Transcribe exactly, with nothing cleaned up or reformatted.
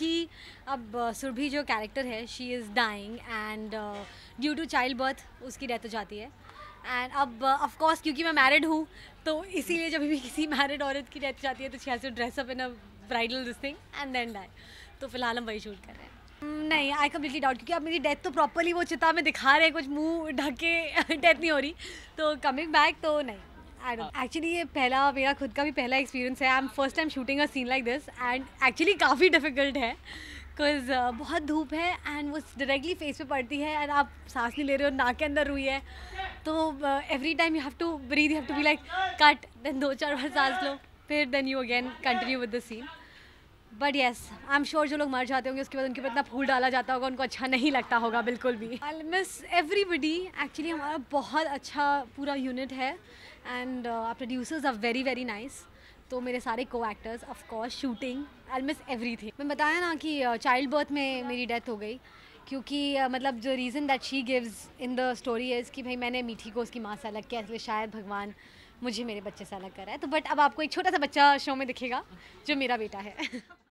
क्योंकि अब uh, सुरभि जो कैरेक्टर है she is dying and due to childbirth उसकी डेथ हो जाती है। एंड अब ऑफ कोर्स क्योंकि मैं मैरिड हूँ तो इसीलिए जब भी किसी मैरिड औरत की डेथ जाती है तो she has to dress up in a bridal this thing and then die. तो फिलहाल हम वही शूट कर रहे हैं। Hmm, नहीं, आई कम्प्लीटली डाउट, क्योंकि अब मेरी डेथ तो प्रॉपरली वो चिता में दिखा रहे हैं, कुछ मुंह ढक के डेथ नहीं हो रही। तो कमिंग बैक तो नहीं, आई डोंट। एक्चुअली ये पहला मेरा खुद का भी पहला एक्सपीरियंस है। I am first time shooting a scene like this and actually काफ़ी डिफिकल्ट है बिकॉज uh, बहुत धूप है एंड वो डायरेक्टली फेस पे पड़ती है एंड आप सांस नहीं ले रहे हो, नाक के अंदर रुई है। तो every time you have to breathe, you have to be like cut, then दो चार बार सांस लो, फिर then you again continue with the scene. But yes, I am sure जो लोग मर जाते होंगे उसके बाद उनके ऊपर इतना फूल डाला जाता होगा, उनको अच्छा नहीं लगता होगा बिल्कुल भी। I miss everybody. एक्चुअली हमारा बहुत अच्छा पूरा यूनिट है and our producers are very very nice. तो मेरे सारे को actors, of course shooting, I miss everything. मैं बताया ना कि चाइल्ड uh, बर्थ में मेरी डेथ हो गई क्योंकि uh, मतलब जो reason that she gives in the story is कि भाई मैंने मीठी को उसकी माँ से अलग किया, इसलिए शायद भगवान मुझे मेरे बच्चे से अलग कर रहा है। तो बट अब आपको एक छोटा सा बच्चा शो में दिखेगा जो मेरा बेटा है।